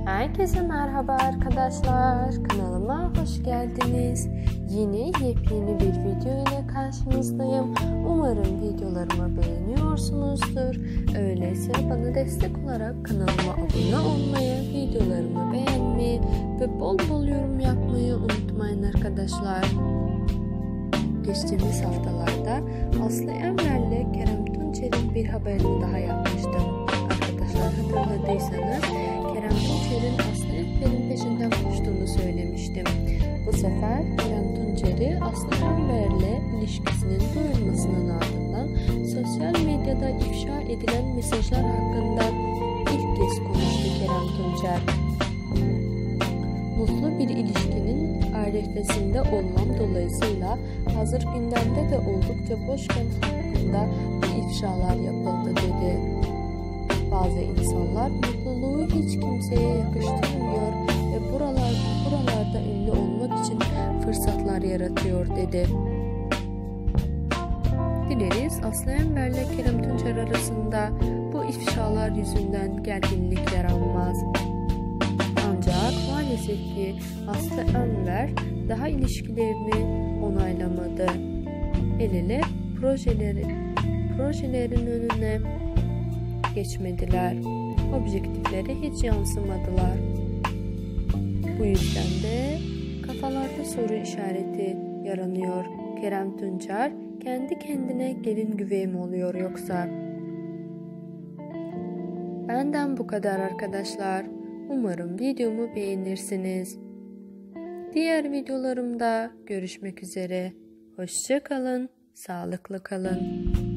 Herkese merhaba arkadaşlar. Kanalıma hoş geldiniz. Yine yepyeni bir video ile karşınızdayım. Umarım videolarımı beğeniyorsunuzdur. Öyleyse bana destek olarak kanalıma abone olmayı, videolarımı beğenmeyi ve bol bol yorum yapmayı unutmayın arkadaşlar. Geçtiğimiz haftalarda Aslı Enver ile Kerem Tunçer'in bir haberini daha yapmıştım. Arkadaşlar hatırladıysanız Kerem Tunçer'in Aslı Enver'in peşinden koştuğunu söylemiştim. Bu sefer Kerem Tunçer'i Aslı Enver'le ilişkisinin duyulmasının ardından sosyal medyada ifşa edilen mesajlar hakkında ilk kez konuştu Kerem Tunçer. Mutlu bir ilişkinin arifesinde olmam dolayısıyla hazır gündemde de oldukça boşken hakkında bu ifşalar yapıldı dedi. Bazı insanlar mutluluğu hiç kimseye yakıştırmıyor ve buralarda ünlü olmak için fırsatlar yaratıyor dedi. Dileriz Aslı Enver ile Kerem Tunçer arasında bu ifşalar yüzünden gerginlik yaranmaz. Ancak maalesef ki Aslı Enver daha ilişkilerini onaylamadı. El ele projelerin önüne geçmediler. Objektiflere hiç yansımadılar. Bu yüzden de kafalarda soru işareti yaranıyor. Kerem Tunçer kendi kendine gelin güvey mi oluyor yoksa? Benden bu kadar arkadaşlar. Umarım videomu beğenirsiniz. Diğer videolarımda görüşmek üzere. Hoşça kalın, sağlıklı kalın.